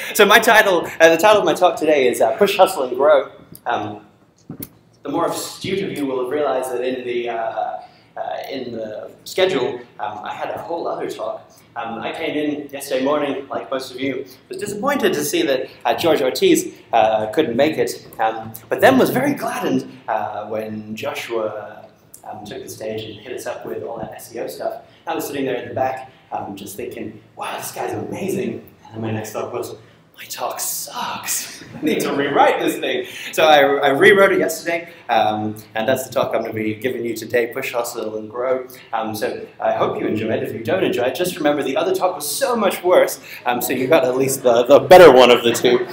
So my title, the title of my talk today is Push, Hustle, and Grow. The more astute of you will have realized that in the schedule, I had a whole other talk. I came in yesterday morning, like most of you, was disappointed to see that George Ortiz couldn't make it, but then was very gladdened when Joshua took the stage and hit us up with all that SEO stuff. I was sitting there at the back, just thinking, wow, this guy's amazing. And my next thought was, my talk sucks. I need to rewrite this thing. So I rewrote it yesterday, and that's the talk I'm going to be giving you today, Push, Hustle, and Grow. So I hope you enjoy it. If you don't enjoy it, just remember the other talk was so much worse, so you got at least the better one of the two.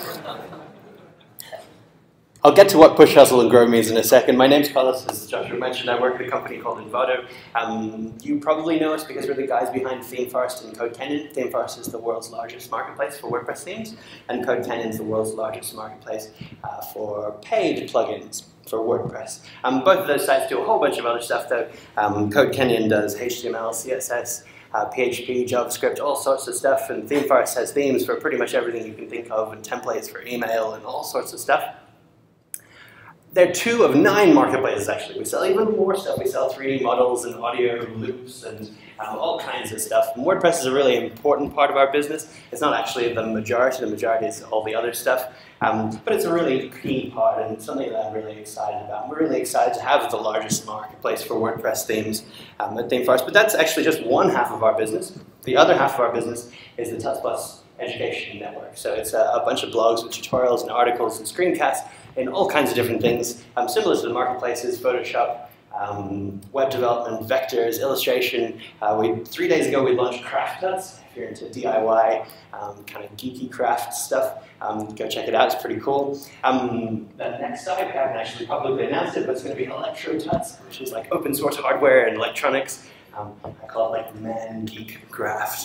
I'll get to what Push, Hustle, and Grow means in a second. My name's Collis, as Joshua mentioned. I work at a company called Envato. You probably know us because we're the guys behind ThemeForest and CodeCanyon. ThemeForest is the world's largest marketplace for WordPress themes, and CodeCanyon is the world's largest marketplace for paid plugins for WordPress. Both of those sites do a whole bunch of other stuff, though. CodeCanyon does HTML, CSS, PHP, JavaScript, all sorts of stuff, and ThemeForest has themes for pretty much everything you can think of, and templates for email and all sorts of stuff. They're 2 of 9 marketplaces, actually. We sell even more stuff. We sell 3D models and audio loops and all kinds of stuff. And WordPress is a really important part of our business. It's not actually the majority is all the other stuff. But it's a really key part and something that I'm really excited about. We're really excited to have the largest marketplace for WordPress themes at ThemeForest. But that's actually just one half of our business. The other half of our business is the Tuts+ Education Network. So it's a bunch of blogs with tutorials and articles and screencasts in all kinds of different things, similar to the marketplaces, Photoshop, web development, vectors, illustration. 3 days ago we launched Craft Tuts. If you're into DIY, kind of geeky craft stuff, go check it out, it's pretty cool. The next site, we haven't actually publicly announced it, but it's going to be Electro Tuts, which is like open source hardware and electronics. I call it like man geek craft.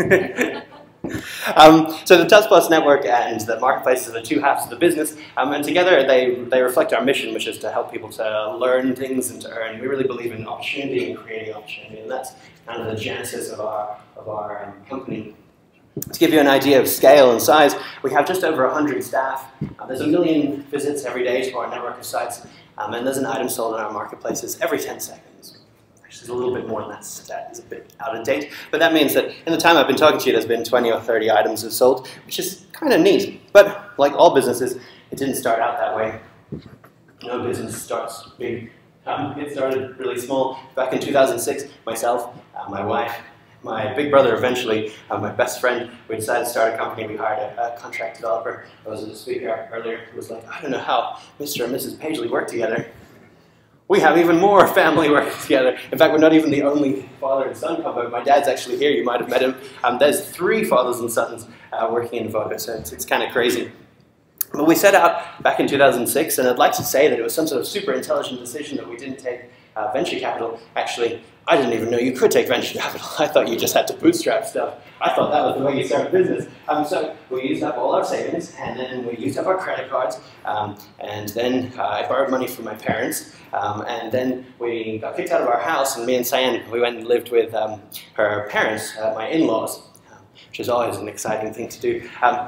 So the Tuts+ network and the marketplaces are the 2 halves of the business, and together they reflect our mission, which is to help people to learn things and to earn. We really believe in opportunity and creating opportunity, and that's kind of the genesis of our company. To give you an idea of scale and size, we have just over 100 staff. There's 1 million visits every day to our network of sites, and there's an item sold in our marketplaces every 10 seconds. There's a little bit more than that stat, is a bit out of date, but that means that in the time I've been talking to you, there's been 20 or 30 items have sold, which is kind of neat. But like all businesses, it didn't start out that way. No business starts big. It started really small. Back in 2006, myself, my wife, my big brother eventually, my best friend, we decided to start a company. We hired a contract developer. I was a speaker earlier who was like, I don't know how Mr. and Mrs. Paisley work together. We have even more family working together. In fact, we're not even the only father and son combo. My dad's actually here. You might have met him. There's 3 fathers and sons working in Envato, so it's kind of crazy. But we set out back in 2006, and I'd like to say that it was some sort of super intelligent decision that we didn't take venture capital. Actually, I didn't even know you could take venture capital. I thought you just had to bootstrap stuff. I thought that was the way you start a business. So we used up all our savings, and then we used up our credit cards, and then I borrowed money from my parents, and then we got kicked out of our house, and me and Cyan, we went and lived with her parents, my in-laws, which is always an exciting thing to do.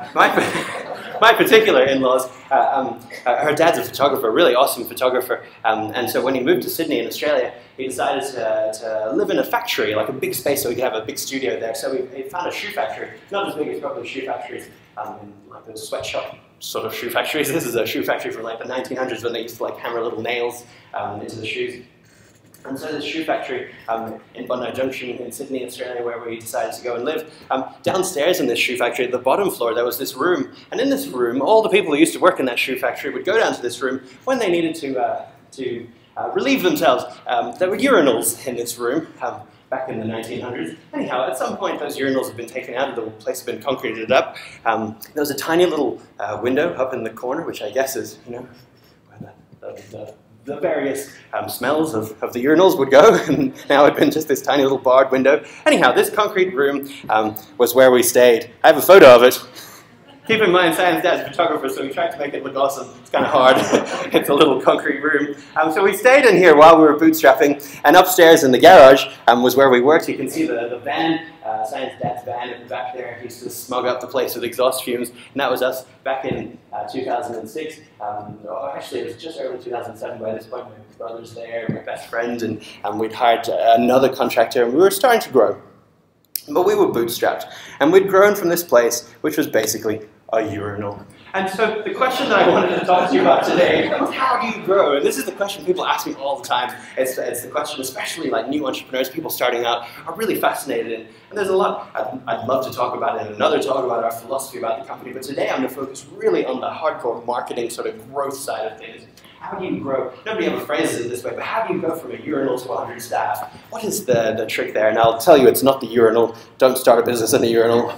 My particular in-laws, her dad's a photographer, really awesome photographer, and so when he moved to Sydney in Australia, he decided to live in a factory, like a big space, so we could have a big studio there. So we found a shoe factory, not as big as probably shoe factories, in like those sweatshop sort of shoe factories. This is a shoe factory from like the 1900s when they used to like hammer little nails into the shoes. And so this shoe factory in Bondi Junction in Sydney, Australia, where we decided to go and live, downstairs in this shoe factory, at the bottom floor, there was this room. And in this room, all the people who used to work in that shoe factory would go down to this room when they needed to relieve themselves. There were urinals in this room back in the 1900s. Anyhow, at some point, those urinals had been taken out of the place, had been concreted up. There was a tiny little window up in the corner, which I guess is, you know, where the various smells of the urinals would go, and now it had been just this tiny little barred window. Anyhow, this concrete room was where we stayed. I have a photo of it. Keep in mind, Sam's dad's a photographer, so we tried to make it look awesome. It's kind of hard. It's a little concrete room. So we stayed in here while we were bootstrapping, and upstairs in the garage was where we worked. You can see the van Science Dad's van at the back there. He used to smug up the place with exhaust fumes, and that was us back in 2006. Or actually, it was just early 2007 by this point. My brother's there, my best friend, and we'd hired another contractor, and we were starting to grow. But we were bootstrapped, and we'd grown from this place, which was basically a urinal. And so the question that I wanted to talk to you about today was, how do you grow? And this is the question people ask me all the time. It's the question, especially like new entrepreneurs, people starting out, are really fascinated in. And there's a lot I'd love to talk about in another talk about our philosophy about the company, but today I'm going to focus really on the hardcore marketing sort of growth side of things. How do you grow? Nobody ever phrases it this way, but how do you go from a urinal to 100 staff? What is the trick there? And I'll tell you, it's not the urinal. Don't start a business in a urinal.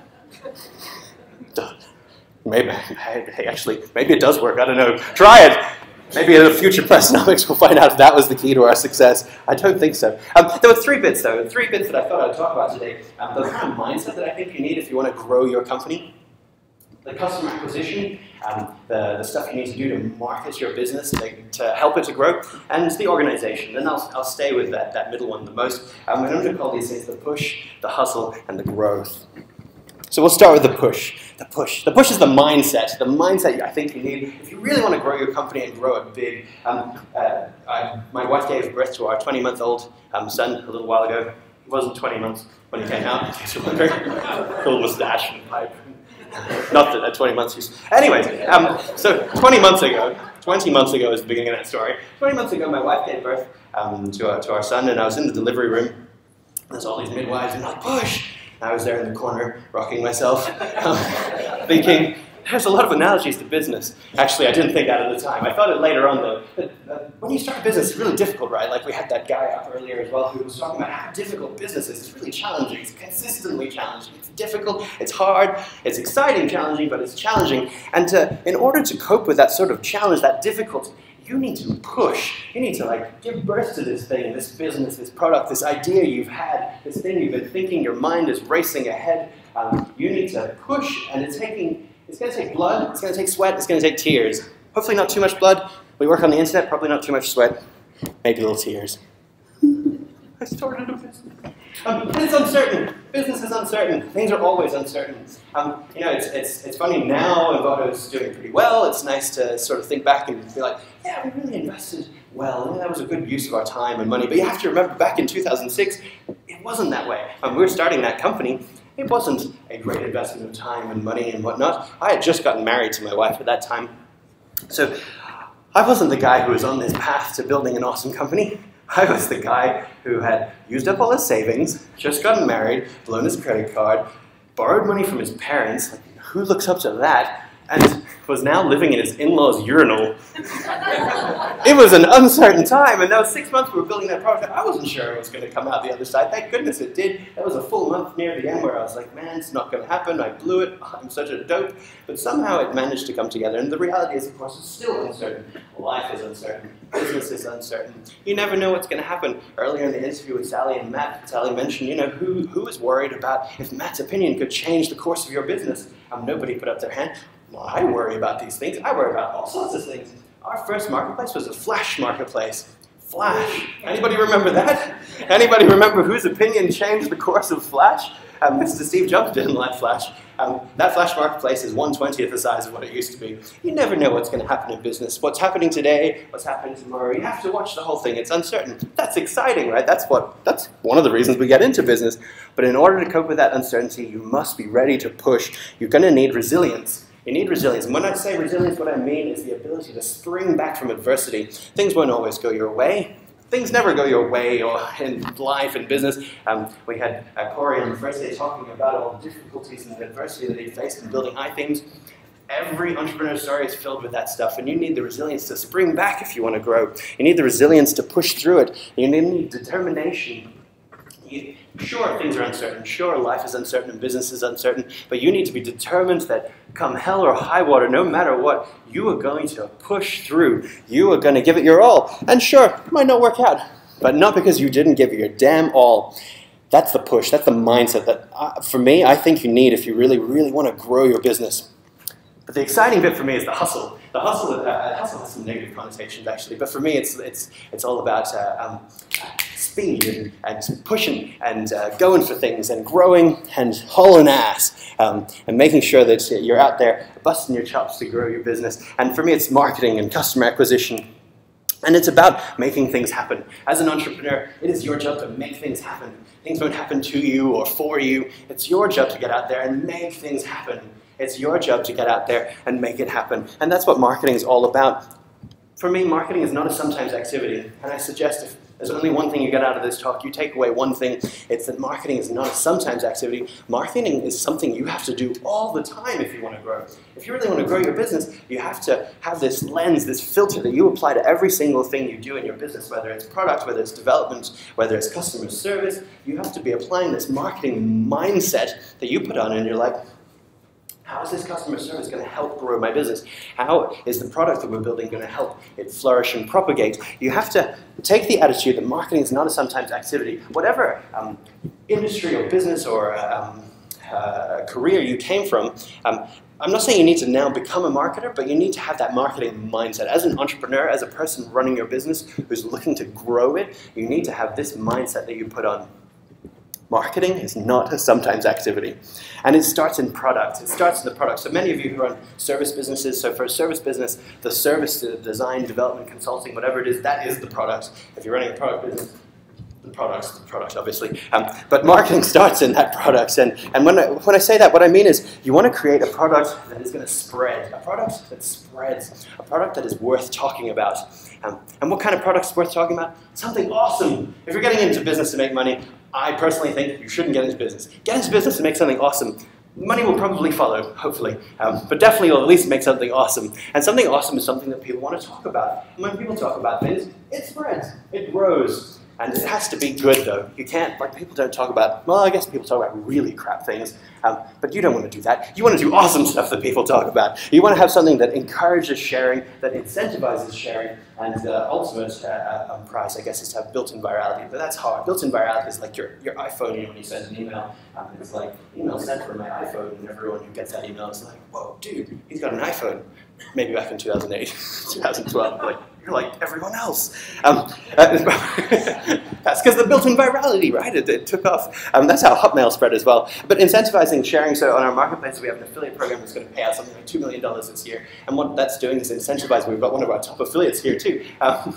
Maybe, actually, maybe it does work. I don't know. Try it. Maybe in a future Pressnomics we'll find out if that was the key to our success. I don't think so. There were 3 bits, though. 3 bits that I thought I'd talk about today. The kind of mindset that I think you need if you want to grow your company. The customer acquisition, the stuff you need to do to market your business, to help it to grow, and the organization. And I'll stay with that middle one the most. I'm going to call these things the push, the hustle, and the growth. So we'll start with the push. The push. The push is the mindset. The mindset I think you need if you really want to grow your company and grow it big. My wife gave birth to our 20-month-old son a little while ago. He wasn't 20 months when he came out, in case you're wondering. Cool mustache and pipe. Not that at 20 months he's... Anyways, so 20 months ago is the beginning of that story. 20 months ago, my wife gave birth to our son, and I was in the delivery room. There's all these midwives, and like, push! I was there in the corner, rocking myself, thinking, there's a lot of analogies to business. Actually, I didn't think that at the time. I thought it later on, though. When you start a business, it's really difficult, right? Like we had that guy up earlier as well who was talking about how difficult business is. It's really challenging. It's consistently challenging. It's difficult. It's hard. It's exciting, challenging, but it's challenging. And in order to cope with that sort of challenge, that difficulty, you need to push. You need to like give birth to this thing, this business, this product, this idea you've had, this thing you've been thinking, your mind is racing ahead. You need to push, and it's going to take blood, it's going to take sweat, it's going to take tears. Hopefully not too much blood. We work on the internet, probably not too much sweat, maybe little tears. I started a business. And it's uncertain. Business is uncertain. Things are always uncertain. You know, it's funny now, Envato is doing pretty well. It's nice to sort of think back and be like, yeah, we really invested well. Yeah, that was a good use of our time and money. But you have to remember, back in 2006, it wasn't that way. We were starting that company. It wasn't a great investment of time and money and whatnot. I had just gotten married to my wife at that time. So I wasn't the guy who was on this path to building an awesome company. I was the guy who had used up all his savings, just gotten married, blown his credit card, borrowed money from his parents, like, who looks up to that, and was now living in his in-laws' urinal. It was an uncertain time, and those 6 months we were building that project, I wasn't sure it was going to come out the other side. Thank goodness it did. That was a full month near the end where I was like, man, it's not going to happen. I blew it. I'm such a dope. But somehow it managed to come together, and the reality is, of course, it's still uncertain. Life is uncertain. Business is uncertain. You never know what's going to happen. Earlier in the interview with Sally and Matt, Sally mentioned, you know, who is worried about if Matt's opinion could change the course of your business? Nobody put up their hand. Well, I worry about these things. I worry about all sorts of things. Our first marketplace was a Flash marketplace. Flash. Anybody remember that? Anybody remember whose opinion changed the course of Flash? Mr. Steve Jobs didn't like Flash. That Flash marketplace is 1/20th the size of what it used to be. You never know what's going to happen in business. What's happening today, what's happening tomorrow. You have to watch the whole thing. It's uncertain. That's exciting, right? That's one of the reasons we get into business. But in order to cope with that uncertainty, you must be ready to push. You're going to need resilience. You need resilience. And when I say resilience, what I mean is the ability to spring back from adversity. Things won't always go your way. Things never go your way or in life and business. We had Corey on the first day talking about all the difficulties and the adversity that he faced in building iThemes. Every entrepreneur story is filled with that stuff, and you need the resilience to spring back if you want to grow. You need the resilience to push through it. You need determination. Sure, things are uncertain. Sure, life is uncertain and business is uncertain, but you need to be determined that come hell or high water, no matter what, you are going to push through. You are going to give it your all. And sure, it might not work out, but not because you didn't give it your damn all. That's the push. That's the mindset that, for me, I think you need if you really, really want to grow your business. But the exciting bit for me is the hustle. The hustle has some negative connotations, actually, but for me, it's all about speed and pushing and going for things and growing and hauling ass and making sure that you're out there busting your chops to grow your business. And for me, it's marketing and customer acquisition. And it's about making things happen. As an entrepreneur, it is your job to make things happen. Things won't happen to you or for you. It's your job to get out there and make things happen. It's your job to get out there and make it happen. And that's what marketing is all about. For me, marketing is not a sometimes activity. And I suggest if there's only one thing you get out of this talk, you take away one thing, it's that marketing is not a sometimes activity. Marketing is something you have to do all the time if you want to grow. If you really want to grow your business, you have to have this lens, this filter that you apply to every single thing you do in your business, whether it's product, whether it's development, whether it's customer service. You have to be applying this marketing mindset that you put on and you're like, how is this customer service going to help grow my business? How is the product that we're building going to help it flourish and propagate? You have to take the attitude that marketing is not a sometimes activity. Whatever industry or business or career you came from, I'm not saying you need to now become a marketer, but you need to have that marketing mindset. As an entrepreneur, as a person running your business who's looking to grow it, you need to have this mindset that you put on. Marketing is not a sometimes activity. And it starts in product. It starts in the product. So many of you who run service businesses, so for a service business, the service, the design, development, consulting, whatever it is, that is the product. If you're running a product business, the product obviously. But marketing starts in that product. And when I say that, what I mean is you want to create a product that is going to spread, a product that spreads, a product that is worth talking about. And what kind of product is worth talking about? Something awesome. If you're getting into business to make money, I personally think you shouldn't get into business. Get into business to make something awesome. Money will probably follow, hopefully, but definitely you'll at least make something awesome. And something awesome is something that people want to talk about. And when people talk about things, it spreads, it grows. And it has to be good, though. You can't, like, people don't talk about, well, I guess people talk about really crap things, but you don't want to do that. You want to do awesome stuff that people talk about. You want to have something that encourages sharing, that incentivizes sharing, and the ultimate prize, I guess, is to have built-in virality. But that's hard. Built-in virality is like your iPhone, you know, when you send an email. It's like, email sent from my iPhone, and everyone who gets that email is like, whoa, dude, he's got an iPhone. Maybe back in 2008, 2012, like, you're like everyone else. That's because the built-in virality, right? It took off. That's how Hotmail spread as well. But incentivizing sharing, so on our marketplace, we have an affiliate program that's going to pay out something like $2 million this year. And what that's doing is incentivize. We've got one of our top affiliates here too.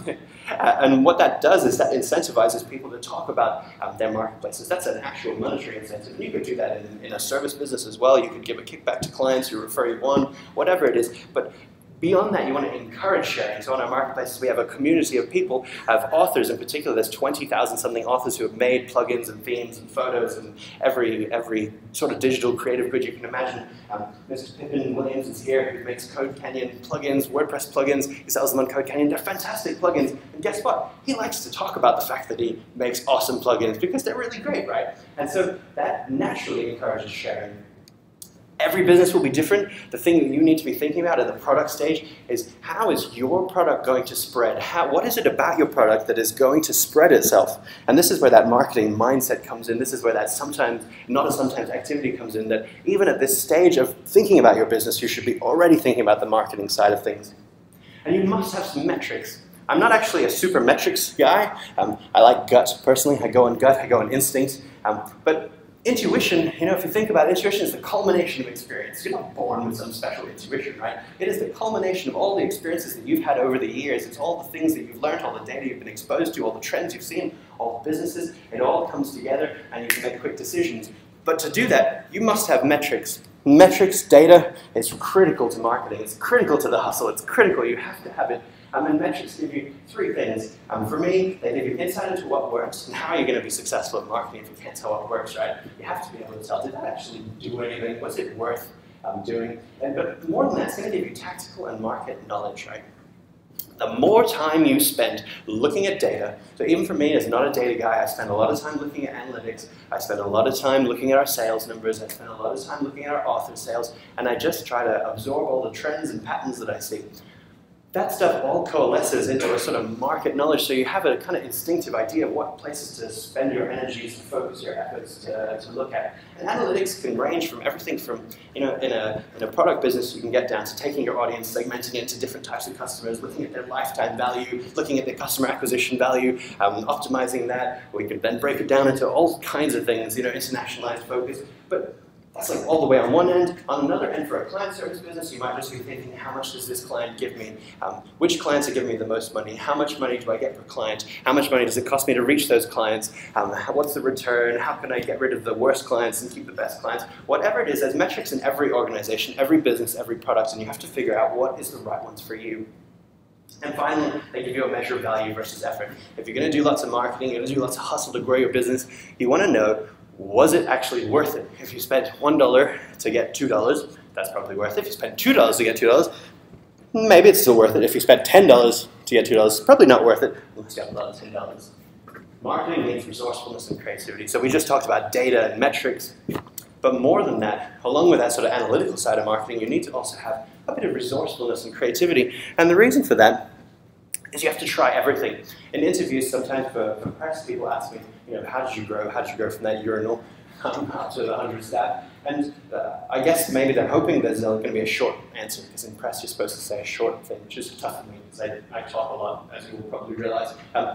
And what that does is that incentivizes people to talk about their marketplaces. That's an actual monetary incentive. And you could do that in a service business as well. You could give a kickback to clients who refer you on, whatever it is. But beyond that, you want to encourage sharing. So on our marketplaces, we have a community of people, of authors in particular. There's 20,000 something authors who have made plugins and themes and photos and every sort of digital creative good you can imagine. Mr. Pippin Williams is here, who makes Code Canyon plugins, WordPress plugins. He sells them on Code Canyon. They're fantastic plugins. And guess what? He likes to talk about the fact that he makes awesome plugins because they're really great, right? And so that naturally encourages sharing. Every business will be different. The thing that you need to be thinking about at the product stage is, how is your product going to spread? What is it about your product that is going to spread itself? And this is where that marketing mindset comes in. This is where that sometimes, not a sometimes activity comes in, that even at this stage of thinking about your business, you should be already thinking about the marketing side of things. And you must have some metrics. I'm not actually a super metrics guy. I like gut, personally. I go on gut, I go on instinct. But intuition, you know, if you think about it, intuition is the culmination of experience. You're not born with some special intuition, right? It is the culmination of all the experiences that you've had over the years. It's all the things that you've learned, all the data you've been exposed to, all the trends you've seen, all the businesses. It all comes together and you can make quick decisions. But to do that, you must have metrics. Metrics, data, is critical to marketing. It's critical to the hustle. It's critical. You have to have it. And metrics give you three things. For me, they give you insight into what works and how are you going to be successful at marketing if you can't tell what works, right? You have to be able to tell, did that actually do anything? Was it worth doing? But more than that, it's going to give you tactical and market knowledge, right? The more time you spend looking at data, so even for me as not a data guy, I spend a lot of time looking at analytics, I spend a lot of time looking at our sales numbers, I spend a lot of time looking at our author sales, and I just try to absorb all the trends and patterns that I see. that stuff all coalesces into a sort of market knowledge, so you have a kind of instinctive idea of what places to spend your energies, to focus your efforts, to look at. And analytics can range from everything from, in a product business, you can get down to taking your audience, segmenting it into different types of customers, looking at their lifetime value, looking at their customer acquisition value, optimizing that. We can then break it down into all kinds of things, internationalized focus. But that's like all the way on one end. On another end, for a client service business, you might just be thinking, how much does this client give me? Which clients are giving me the most money? How much money do I get per client? How much money does it cost me to reach those clients? What's the return? How can I get rid of the worst clients and keep the best clients? Whatever it is, there's metrics in every organization, every business, every product, and you have to figure out what is the right ones for you. And finally, they give you a measure of value versus effort. If you're going to do lots of marketing, you're going to do lots of hustle to grow your business, you want to know, was it actually worth it? If you spent $1 to get $2, that's probably worth it. If you spent $2 to get $2, maybe it's still worth it. If you spent $10 to get $2, it's probably not worth it unless you have a lot of $10. Marketing needs resourcefulness and creativity. So we just talked about data and metrics, but more than that, along with that sort of analytical side of marketing, you need to also have a bit of resourcefulness and creativity. And the reason for that is you have to try everything. In interviews, sometimes for press, people ask me, how did you grow? How did you grow from that urinal up to the 100 staff? And I guess maybe they're hoping there's going to be a short answer, because in press you're supposed to say a short thing, which is tough for me, because I talk a lot, as you will probably realize.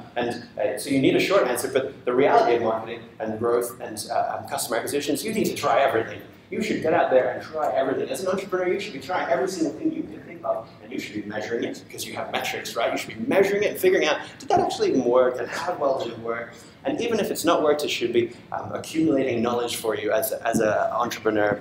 So you need a short answer, but the reality of marketing and growth and customer acquisitions, you need to try everything. You should get out there and try everything. As an entrepreneur, you should be trying every single thing you can think of, and you should be measuring it, because you have metrics, right? You should be measuring it and figuring out, did that actually even work, and how well did it work? And even if it's not worked, it should be accumulating knowledge for you as an entrepreneur.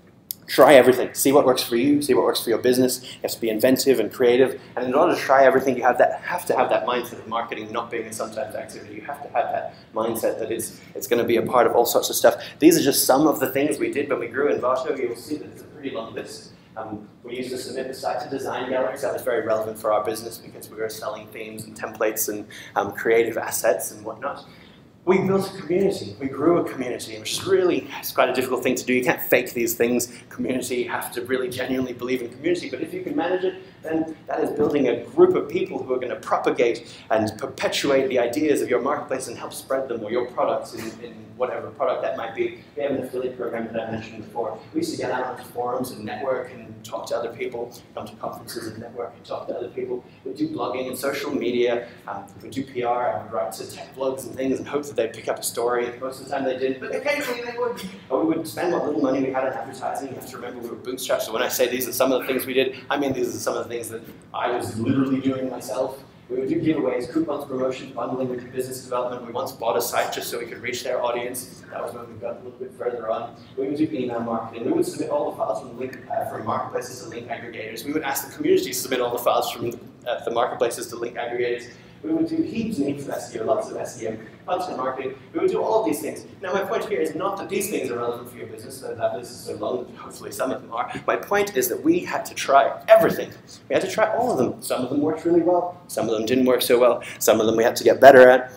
Try everything. See what works for you, see what works for your business. You have to be inventive and creative. And in order to try everything, you have to have that mindset of marketing not being a sometimes activity. You have to have that mindset that it's going to be a part of all sorts of stuff. These are just some of the things we did when we grew Envato. You'll see that it's a pretty long list. We used to submit the site to design galleries. That was very relevant for our business because we were selling themes and templates and creative assets and whatnot. We built a community. We grew a community, which is really, it's quite a difficult thing to do. You can't fake these things. Community, you have to really genuinely believe in community. But if you can manage it, then that is building a group of people who are going to propagate and perpetuate the ideas of your marketplace and help spread them, or your products in whatever product that might be. We have an affiliate program that I mentioned before. We used to get out on forums and network and talk to other people, come to conferences and network and talk to other people. We do blogging and social media. We do PR. I would write to tech blogs and things and hope that they'd pick up a story. Most of the time they did, but occasionally they would. Or we would spend what little money we had on advertising. You have to remember we were bootstrapped, so when I say these are some of the things we did, I mean these are some of the things that I was literally doing myself. We would do giveaways, coupons, promotions, bundling, we did business development. We once bought a site just so we could reach their audience. That was when we got a little bit further on. We would do email marketing. We would submit all the files from marketplaces to link aggregators. We would ask the community to submit all the files from the marketplaces to link aggregators. We would do heaps and heaps of SEO, lots of SEO, content marketing. We would do all of these things. Now, my point here is not that these things are relevant for your business, that business is so long that hopefully some of them are. My point is that we had to try everything. We had to try all of them. Some of them worked really well. Some of them didn't work so well. Some of them we had to get better at.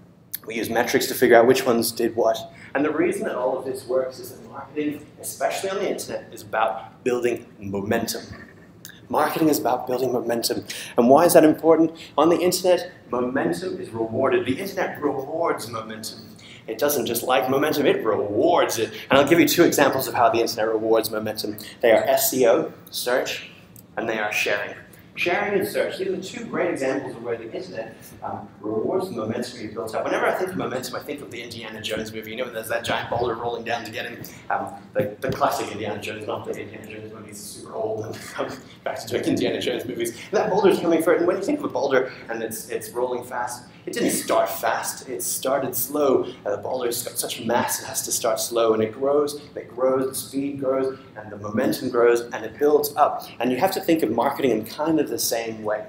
We used metrics to figure out which ones did what. And the reason that all of this works is that marketing, especially on the internet, is about building momentum. Marketing is about building momentum. And why is that important? On the internet, momentum is rewarded. The internet rewards momentum. It doesn't just like momentum, it rewards it. And I'll give you two examples of how the internet rewards momentum. They are SEO, search, and they are sharing. Sharing and search, these are two great examples of where the internet rewards the momentum you've built up. Whenever I think of momentum, I think of the Indiana Jones movie. You know, there's that giant boulder rolling down to get him. The classic Indiana Jones, not the Indiana Jones when he's super old and comes back to doing Indiana Jones movies. And that boulder's coming for it, and when you think of a boulder and it's rolling fast, it didn't start fast, it started slow. The boulder's got such mass, it has to start slow, and it grows, the speed grows, and the momentum grows, and it builds up. And you have to think of marketing in kind of the same way.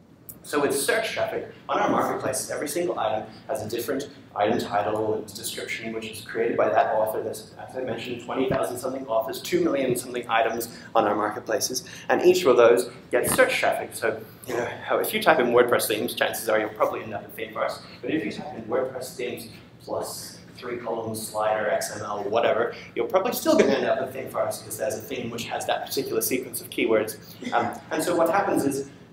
So with search traffic, on our marketplace, every single item has a different item title and description, which is created by that author. There's, as I mentioned, 20,000 something authors, 2 million something items on our marketplaces, and each of those gets search traffic. So, you know, if you type in WordPress themes, chances are you'll probably end up in theme parse. But if you type in WordPress themes plus 3 columns, slider, XML, whatever, you're probably still going to end up in theme parse because there's a theme which has that particular sequence of keywords. And so what happens is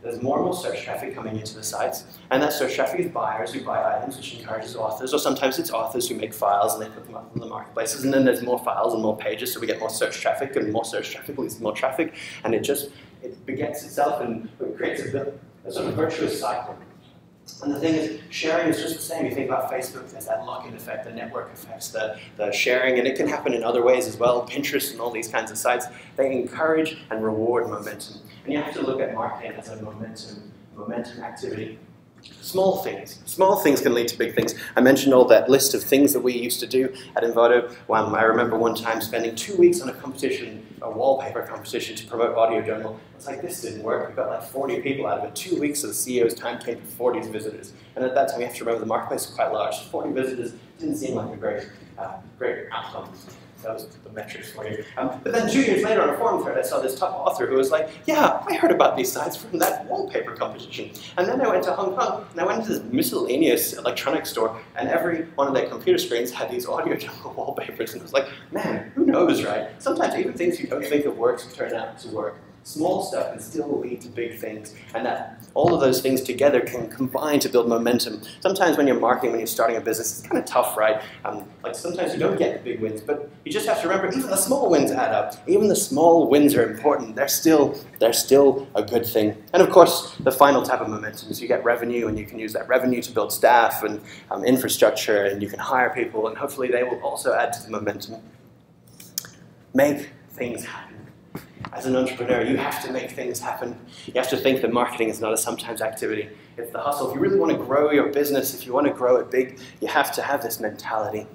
there's more and more search traffic coming into the sites, and that search traffic is buyers who buy items, which encourages authors, or sometimes it's authors who make files and they put them up in the marketplaces, and then there's more files and more pages, so we get more search traffic, and more search traffic leads to more traffic, and it begets itself and it creates a sort of virtuous cycle. And the thing is, sharing is just the same. You think about Facebook, there's that lock-in effect, the network effects, the sharing, and it can happen in other ways as well. Pinterest and all these kinds of sites, they encourage and reward momentum. And you have to look at marketing as a momentum activity. Small things can lead to big things. I mentioned all that list of things that we used to do at Envato. I remember one time spending 2 weeks on a competition, a wallpaper competition to promote Audio Journal. It's like, this didn't work. We got like 40 people out of it. 2 weeks of the CEO's time came to 40 visitors. And at that time, you have to remember the marketplace was quite large. 40 visitors didn't seem like a great outcome. That was the metrics for you. But then 2 years later on a forum thread, I saw this top author who was like, yeah, I heard about these sites from that wallpaper competition. And then I went to Hong Kong, and I went to this miscellaneous electronics store, and every one of their computer screens had these Audio Journal wallpapers. And I was like, man, who knows, right? Sometimes even things you don't think of works turn out to work. Small stuff can still lead to big things, and that all of those things together can combine to build momentum. Sometimes when you're marketing, when you're starting a business, it's kind of tough, right? Like sometimes you don't get the big wins, but you just have to remember even the small wins add up. Even the small wins are important. They're still a good thing. And of course, the final type of momentum is you get revenue, and you can use that revenue to build staff and infrastructure, and you can hire people, and hopefully they will also add to the momentum. Make things happen. As an entrepreneur, you have to make things happen. You have to think that marketing is not a sometimes activity. It's the hustle. If you really want to grow your business, if you want to grow it big, you have to have this mentality.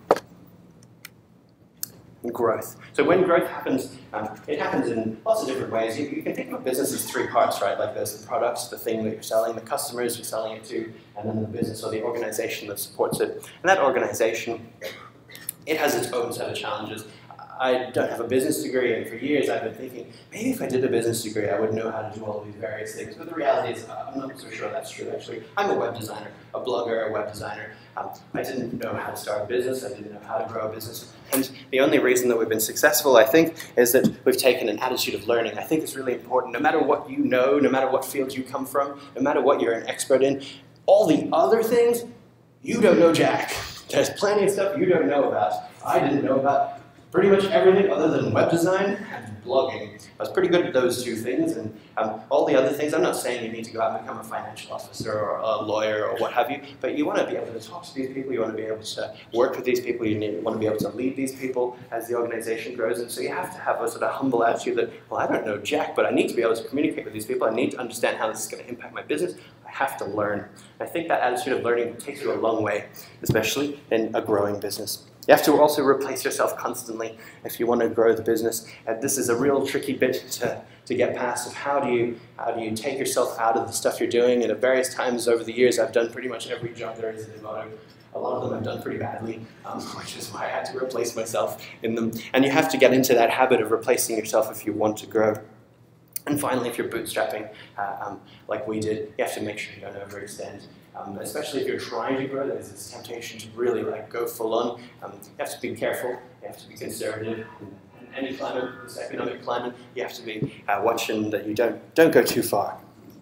And growth. So when growth happens, it happens in lots of different ways. You can think of a business as three parts, right? Like there's the products, the thing that you're selling, the customers you're selling it to, and then the business or the organization that supports it. And that organization, it has its own set of challenges. I don't have a business degree, and for years I've been thinking, maybe if I did a business degree, I would know how to do all of these various things. But the reality is, I'm not so sure that's true, actually. I'm a web designer, a blogger, a web designer. I didn't know how to start a business. I didn't know how to grow a business. And the only reason that we've been successful, I think, is that we've taken an attitude of learning. I think it's really important. No matter what you know, no matter what field you come from, no matter what you're an expert in, all the other things, you don't know jack. There's plenty of stuff you don't know about. I didn't know about pretty much everything other than web design and blogging. I was pretty good at those two things, and all the other things, I'm not saying you need to go out and become a financial officer or a lawyer or what have you, but you want to be able to talk to these people, you want to be able to work with these people, you want to be able to lead these people as the organization grows, and so you have to have a sort of humble attitude that, well, I don't know jack, but I need to be able to communicate with these people, I need to understand how this is going to impact my business, I have to learn. I think that attitude of learning takes you a long way, especially in a growing business. You have to also replace yourself constantly if you want to grow the business. And this is a real tricky bit to get past of how do you take yourself out of the stuff you're doing. And at various times over the years, I've done pretty much every job there is in Envato. A lot of them I've done pretty badly, which is why I had to replace myself in them. And you have to get into that habit of replacing yourself if you want to grow. And finally, if you're bootstrapping, like we did, you have to make sure you don't overextend. Especially if you're trying to grow, there's this temptation to really go full on. You have to be careful, you have to be conservative. In any climate, this economic climate, you have to be watching that you don't go too far.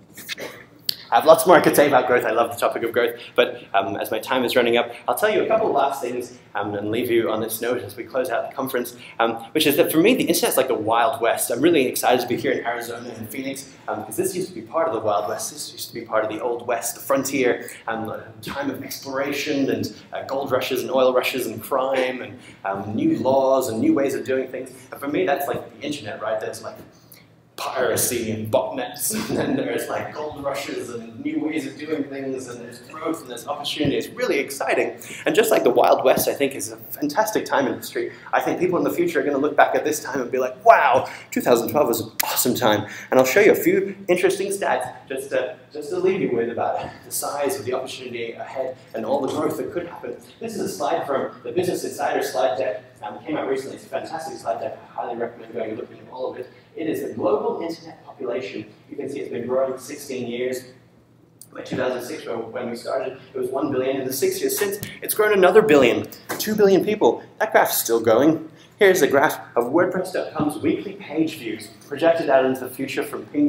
I have lots more I could say about growth. I love the topic of growth, but as my time is running up, I'll tell you a couple of last things and leave you on this note as we close out the conference, which is that for me, the internet's like the Wild West. I'm really excited to be here in Arizona and Phoenix, because this used to be part of the Wild West. This used to be part of the Old West, the frontier, a time of exploration and gold rushes and oil rushes and crime and new laws and new ways of doing things. And for me, that's like the internet, right? There's like piracy and botnets, and then there's like gold rushes and new ways of doing things, and there's growth and there's opportunity. It's really exciting. And just like the Wild West, I think, is a fantastic time in history. I think people in the future are going to look back at this time and be like, wow, 2012 was an awesome time. And I'll show you a few interesting stats just to leave you with about the size of the opportunity ahead and all the growth that could happen. This is a slide from the Business Insider slide deck. It came out recently. It's a fantastic slide deck. I highly recommend going and looking at all of it. It is the global internet population. You can see it's been growing for 16 years. By 2006, when we started, it was 1 billion. In the 6 years since, it's grown another billion. 2 billion people. That graph's still going. Here's a graph of WordPress.com's weekly page views, projected out into the future from Pingdom.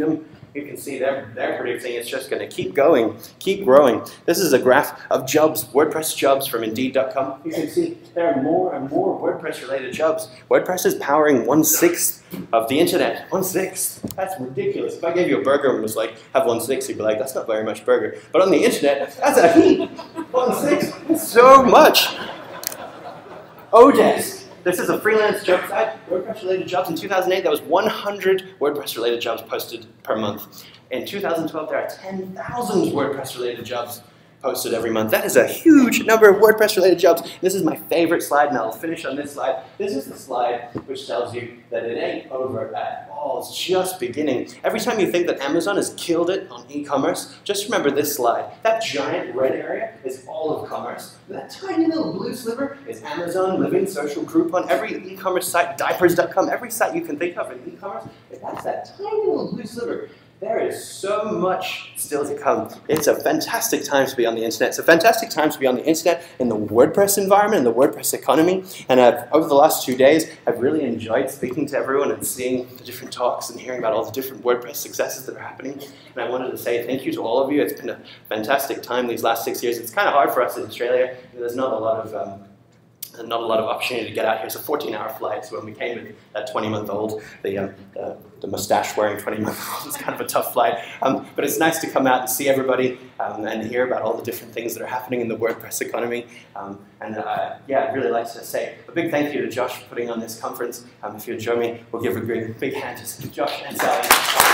you can see they're predicting it's just going to keep going, keep growing. This is a graph of jobs, WordPress jobs from Indeed.com. You can see there are more and more WordPress-related jobs. WordPress is powering 1/6 of the internet. 1/6. That's ridiculous. If I gave you a burger and was like, have 1/6, you'd be like, that's not very much burger. But on the internet, that's a heap. 1/6. That's so much. Odesk. This is a freelance job site. WordPress-related jobs. In 2008, there was 100 WordPress-related jobs posted per month. In 2012, there are 10,000 WordPress-related jobs posted every month. That is a huge number of WordPress-related jobs. This is my favorite slide, and I'll finish on this slide. This is the slide which tells you that it ain't over at all. It's just beginning. Every time you think that Amazon has killed it on e-commerce, just remember this slide. That giant red area is all of commerce. That tiny little blue sliver is Amazon, Living, Social, Groupon, every e-commerce site, diapers.com, every site you can think of in e-commerce. That's that tiny little blue sliver. There is so much still to come. It's a fantastic time to be on the internet. It's a fantastic time to be on the internet in the WordPress environment, in the WordPress economy. And over the last 2 days, I've really enjoyed speaking to everyone and seeing the different talks and hearing about all the different WordPress successes that are happening. And I wanted to say thank you to all of you. It's been a fantastic time these last 6 years. It's kind of hard for us in Australia. There's not a lot of opportunity to get out here. It's a 14-hour flight, so when we came with that 20-month-old, the mustache-wearing 20-month-old, it's kind of a tough flight. But it's nice to come out and see everybody and hear about all the different things that are happening in the WordPress economy. Yeah, I'd really like to say a big thank you to Josh for putting on this conference. If you'll join me, we'll give a big hand to Josh and Sally.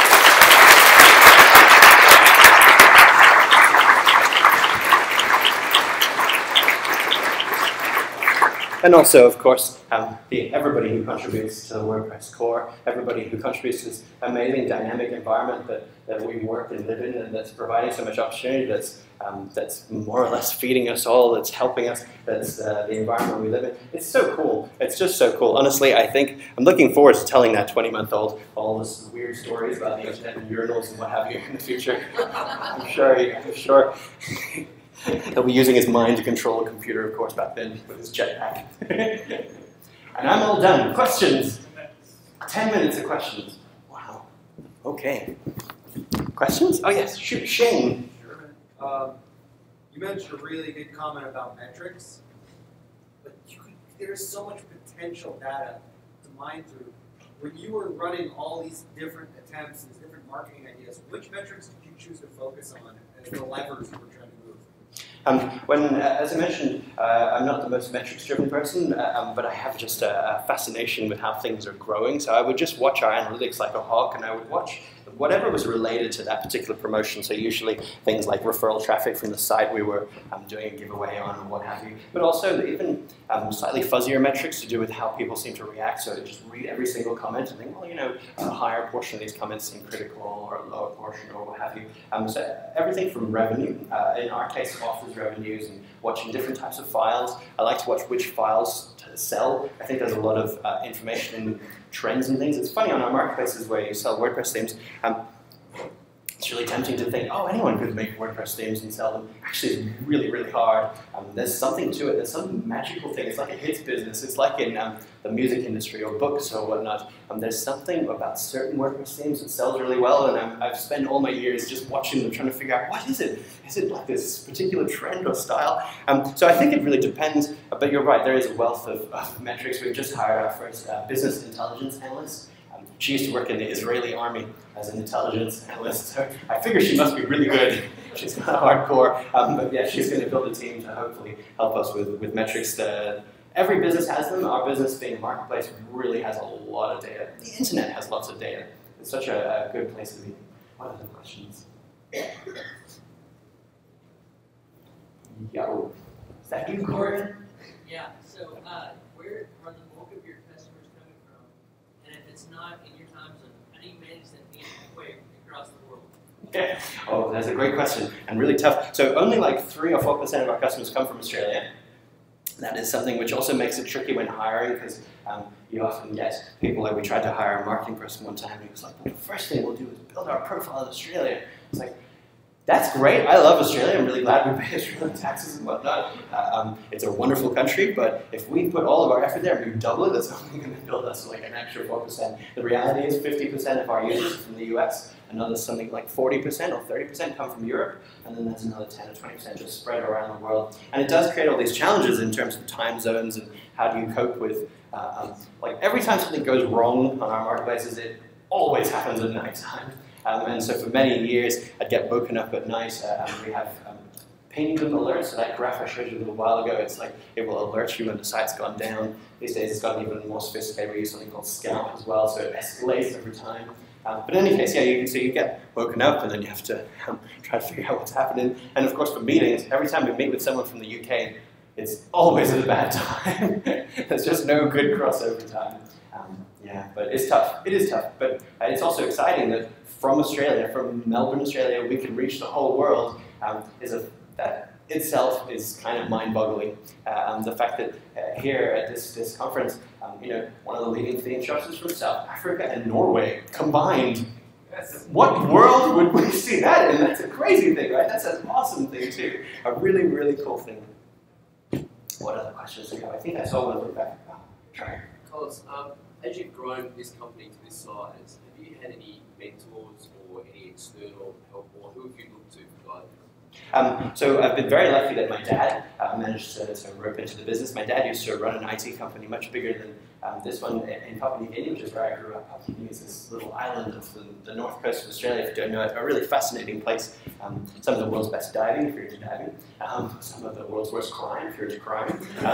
And also, of course, everybody who contributes to the WordPress core, everybody who contributes to this amazing dynamic environment that we work and live in, and that's providing so much opportunity, that's more or less feeding us all, that's helping us, that's the environment we live in. It's so cool. It's just so cool. Honestly, I think I'm looking forward to telling that 20-month-old all this weird stories about the internet and urinals and what have you in the future. I'm sure. He'll be using his mind to control a computer, of course, back then with his jetpack. And I'm all done. Questions? 10 minutes of questions. Wow. Okay. Questions? Oh, yes. Shoot, Shane. Sure. You mentioned a really good comment about metrics, but there's so much potential data to mine through. When you were running all these different attempts, these different marketing ideas, which metrics did you choose to focus on as the levers you were trying to move? As I mentioned, I'm not the most metrics-driven person, but I have just a fascination with how things are growing. So I would just watch our analytics like a hawk, and I would watch whatever was related to that particular promotion. So usually things like referral traffic from the site we were doing a giveaway on, or what have you. But also even slightly fuzzier metrics to do with how people seem to react. So just read every single comment and think, well, you know, a higher portion of these comments seem critical, or a lower portion, or what have you. So everything from revenue, in our case, offers revenues, and watching different types of files. I like to watch which files to sell. I think there's a lot of information in trends and things. It's funny on our marketplaces where you sell WordPress themes. It's really tempting to think, oh, anyone could make WordPress themes and sell them. Actually, it's really, really hard. There's something to it. There's some magical thing. It's like a hits business. It's like in the music industry or books or whatnot. There's something about certain WordPress themes that sells really well, and I've spent all my years just watching them, trying to figure out, what is it? Is it like this particular trend or style? So I think it really depends, but you're right, there is a wealth of metrics. We've just hired our first business intelligence analyst. She used to work in the Israeli army as an intelligence analyst, so I figure she must be really good. She's kind of hardcore, but yeah, she's going to build a team to hopefully help us with metrics. Every business has them. Our business, being a marketplace, really has a lot of data. The internet has lots of data. It's such a good place to be. What other questions? Yo, is that you, Corin? Yeah, so where are the bulk of your customers coming from? And if it's not in your time zone, how do you manage that being quick across the world? Okay. Oh, that's a great question, and really tough. So only like 3 or 4% of our customers come from Australia. That is something which also makes it tricky when hiring, because you often get people, like we tried to hire a marketing person one time, and he was like, well, the first thing we'll do is build our profile in Australia. It's like, That's great. I love Australia. I'm really glad we pay Australian taxes and whatnot. It's a wonderful country, but if we put all of our effort there and we double it, that's only going to build us like an extra 4%. The reality is 50% of our users are from the US, another something like 40% or 30% come from Europe, and then there's another 10 or 20% just spread around the world. And it does create all these challenges in terms of time zones and how do you cope with, like every time something goes wrong on our marketplaces, it always happens at night time. And so for many years, I'd get woken up at night, and we have pinged alerts. So that graph I showed you a little while ago, it's like it will alert you when the site's gone down. These days it's gotten even more sophisticated. We use something called Scout as well, so it escalates every time. But in any case, yeah, you get woken up and then you have to try to figure out what's happening. And of course for meetings, every time we meet with someone from the UK, it's always at a bad time. There's just no good crossover time. Yeah, but it's tough. It is tough, but it's also exciting that from Australia, from Melbourne, Australia, we can reach the whole world. That itself is kind of mind-boggling. The fact that here at this conference, one of the leading theme shops is from South Africa and Norway combined. What world would we see that in? That's a crazy thing, right? That's an awesome thing too. A really, really cool thing. What other questions do you have? I think I saw one over back. Try. Collis, as you've grown this company to this size, have you had any mentors or any external help, or who have you looked to for guidance? So I've been very lucky that my dad managed to rope into the business. My dad used to run an IT company much bigger than this one in Papua New Guinea, which is where I grew up. Papua New Guinea is this little island of the north coast of Australia, if you don't know it, a really fascinating place. Some of the world's best diving, if you're into diving. Some of the world's worst crime, if you're into crime.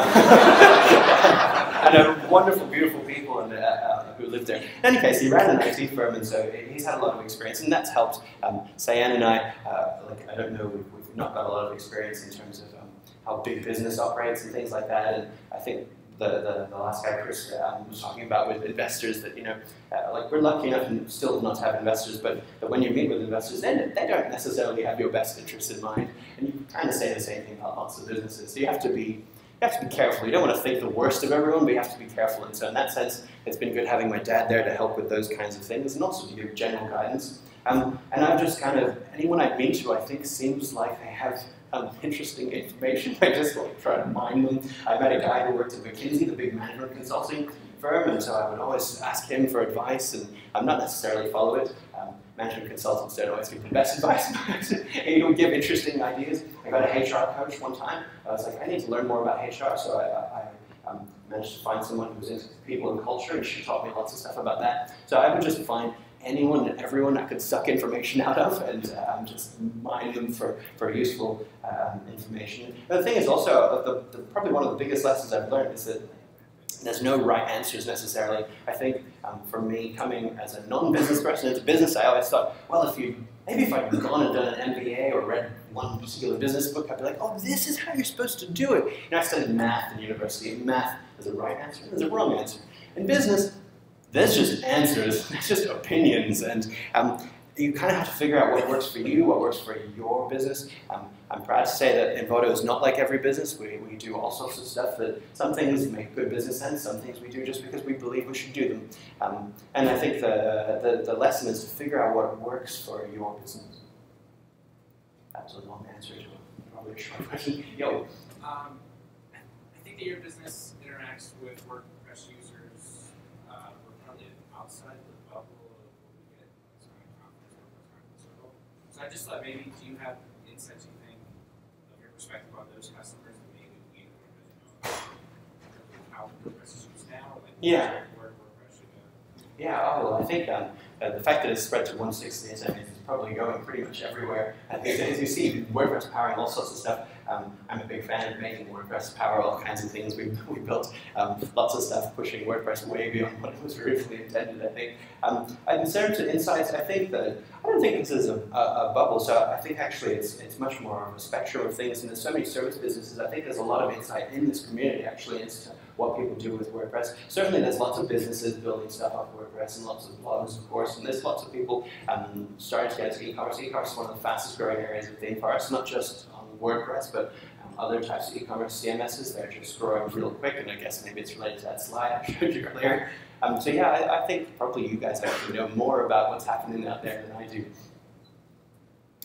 And wonderful, beautiful people who live there. In any case, he ran an IT firm, and so he's had a lot of experience, and that's helped. Sayan and I don't know, we've not got a lot of experience in terms of how big business operates and things like that, and I think the last guy, Chris, was talking about with investors that, we're lucky enough and still not to have investors, but when you meet with investors, they don't necessarily have your best interests in mind, and you kind of say the same thing about lots of businesses. So you have to be careful. You don't want to think the worst of everyone, but you have to be careful. And so in that sense, it's been good having my dad there to help with those kinds of things and also to give general guidance. And I'm just anyone I meet who I think seems like they have interesting information, I just try to mine them. I met a guy who worked at McKinsey, the big management consulting firm, and so I would always ask him for advice, and I'm not necessarily follow it. Management consultants don't always give the best advice, but he would give interesting ideas. I got a HR coach one time. I was like, I need to learn more about HR, so I managed to find someone who was into people and culture, and she taught me lots of stuff about that. So I would just find anyone and everyone I could suck information out of and just mine them for useful information. And the thing is also, probably one of the biggest lessons I've learned is that there's no right answers necessarily. I think for me, coming as a non-business person into business, I always thought, well, maybe if I'd gone and done an MBA or read one particular business book, I'd be like, oh, this is how you're supposed to do it. I studied math in university. In math, there's a right answer, there's a wrong answer. In business, there's just answers, there's just opinions, and you kind of have to figure out what works for you, what works for your business. I'm proud to say that Envato is not like every business. We do all sorts of stuff that some things make good business sense, some things we do just because we believe we should do them. And I think the lesson is to figure out what works for your business. That was a long answer to probably a short question. Yo. I think that your business interacts with WordPress users. We're probably outside the bubble of what we get conference circle. So I just thought maybe, do you have insights you think of your perspective on those customers that maybe we don't know how WordPress is used now, or like where WordPress should go? Yeah, I think the fact that it's spread to 1/6 of the internet is probably going pretty much everywhere. I think as you see, WordPress powering all sorts of stuff. I'm a big fan of making WordPress power all kinds of things. We built lots of stuff pushing WordPress way beyond what it was originally intended, I think. In terms of insights, I don't think this is a bubble, so I think actually it's much more of a spectrum of things, and there's so many service businesses. I think there's a lot of insight in this community actually as to what people do with WordPress. Certainly there's lots of businesses building stuff off WordPress and lots of bloggers, of course, and there's lots of people starting to get into e-commerce. E-commerce is one of the fastest growing areas of theme for us, not just on WordPress, but other types of e-commerce CMSs. They're just growing real quick, and I guess maybe it's related to that slide I showed you earlier. So yeah, I think probably you guys actually know more about what's happening out there than I do. What other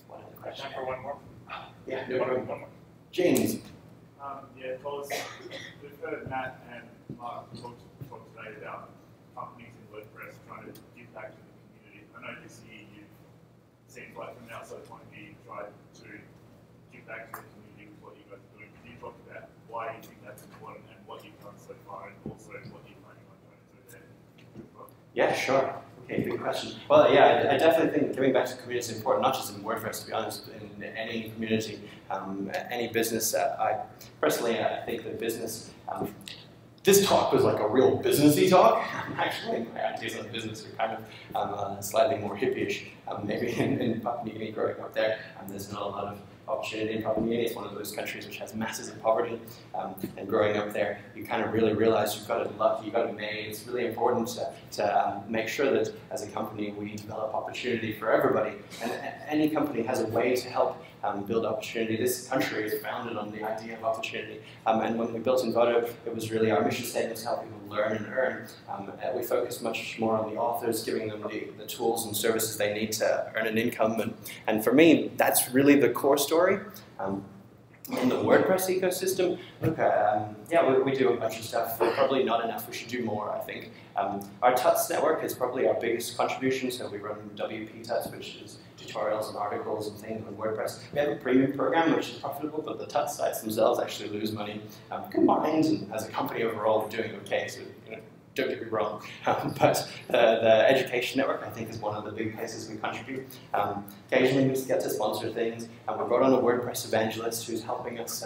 question. Time for one more. Yeah, no problem. One more. James. Yeah, Collis, we've heard Matt and Mark talk today about companies in WordPress trying to give back to the community. I know this year you seems like from an outside point of view, you tried to give back to the community with what you guys are doing. Can you talk about why you think that's important and what you've done so far, and also what you're planning on doing to there? Yeah, sure. Okay, good question. Well, yeah, I definitely think giving back to the community is important, not just in WordPress, to be honest, in any community, any business. I personally, I think that business, this talk was like a real businessy talk. Actually, my ideas on business are kind of slightly more hippie-ish. Maybe in Papua New Guinea, growing up there, there's not a lot of opportunity in Papua New Guinea. It's one of those countries which has masses of poverty, and growing up there, you kind of really realize you've got it lucky, you've got it made. It's really important to make sure that as a company we develop opportunity for everybody, and any company has a way to help build opportunity. This country is founded on the idea of opportunity, and when we built Envato, it was really our mission statement to help people learn and earn. We focus much more on the authors, giving them the tools and services they need to earn an income, and for me, that's really the core story. In the WordPress ecosystem, look, yeah, we do a bunch of stuff. Probably not enough. We should do more, I think. Our Tuts network is probably our biggest contribution. So we run WP Tuts, which is tutorials and articles and things on WordPress. We have a premium program, which is profitable, but the Tuts sites themselves actually lose money. Combined, and as a company overall, we're doing okay. So, you know, don't get me wrong, but the education network, I think, is one of the big places we contribute. Occasionally we get to sponsor things, and we brought on a WordPress evangelist who's helping us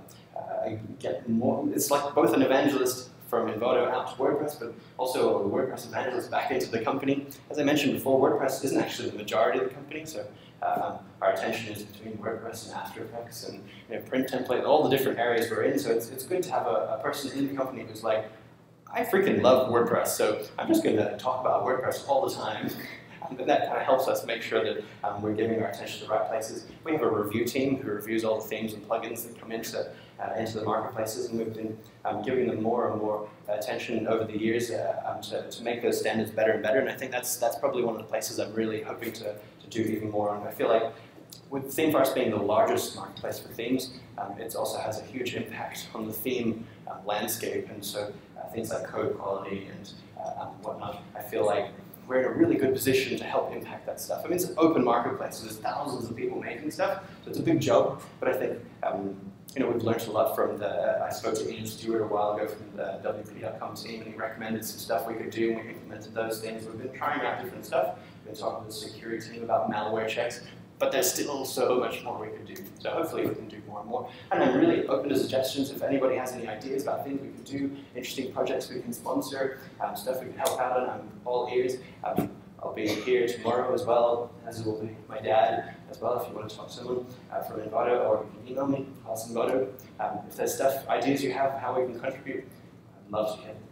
get more. It's like both an evangelist from Envato out to WordPress, but also a WordPress evangelist back into the company. As I mentioned before, WordPress isn't actually the majority of the company, so our attention is between WordPress and After Effects and, you know, print template, all the different areas we're in, so it's good to have a person in the company who's like, I freaking love WordPress, so I'm just going to talk about WordPress all the time. And that kind of helps us make sure that we're giving our attention to the right places. We have a review team who reviews all the themes and plugins that come into the marketplaces, and we've been giving them more and more attention over the years to make those standards better and better. And I think that's probably one of the places I'm really hoping to do even more on. I feel like with ThemeForest being the largest marketplace for themes, it also has a huge impact on the theme landscape, and so things like code quality and whatnot, I feel like we're in a really good position to help impact that stuff. I mean, it's an open marketplace, so there's thousands of people making stuff, so it's a big job, but I think you know, we've learned a lot from I spoke to Ian Stewart a while ago from the WP.com team, and he recommended some stuff we could do, and we implemented those things. We've been trying out different stuff. We've been talking to the security team about malware checks, but there's still so much more we could do. So hopefully we can do more and more. And I'm really open to suggestions. If anybody has any ideas about things we can do, interesting projects we can sponsor, stuff we can help out on, I'm all ears. I'll be here tomorrow as well, as will be my dad as well, if you want to talk to someone from Envato, or you can email me, Envato. If there's stuff, ideas you have, how we can contribute, I'd love to hear.